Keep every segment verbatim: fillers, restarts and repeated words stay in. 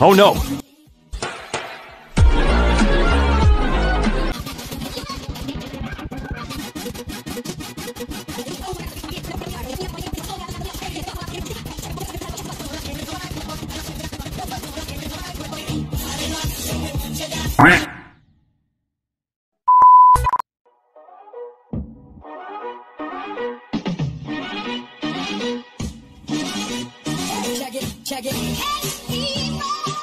Oh no! Check it, check it.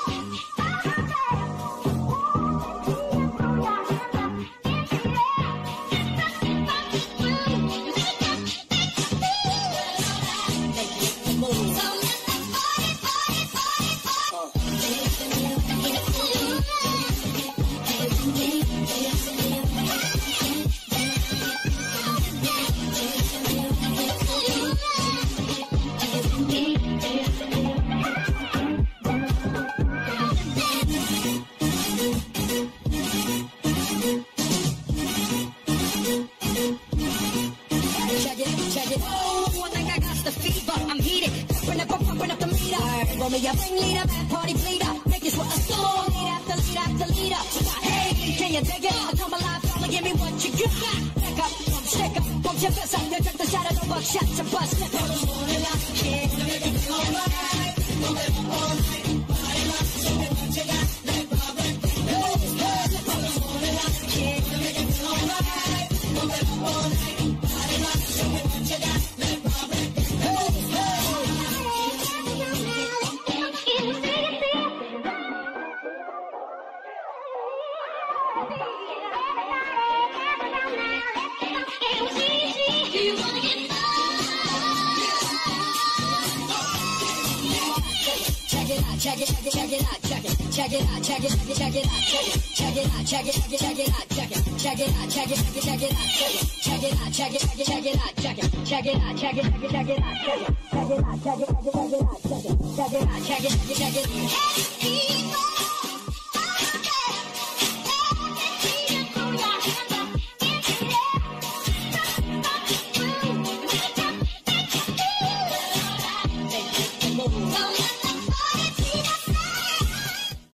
Roll me a ringleader, bad party bleeder. Make this what a song, lead after lead after leader. Hey, can you dig it? I come alive, y'all, give me what you got. Back up, pump, stick up, pump your fist up. You took the shot of the buckshot to bust it. All right, move it all night, body lock, show me what you got. Let Robin, hey, hey, all right, move it all night, body lock, show me what you got. Let Robin, hey, hey. Check it, check it, check it out, check it, check it out, check it, check it out, check it, check it out, check it, check it out, check it, check it out, check it, check it out, check it, check it out, check it, check it out, check it, check it out, check it, check it out, check it, check it out, check it, check it out, check it, check it out, check it, check it out, check it.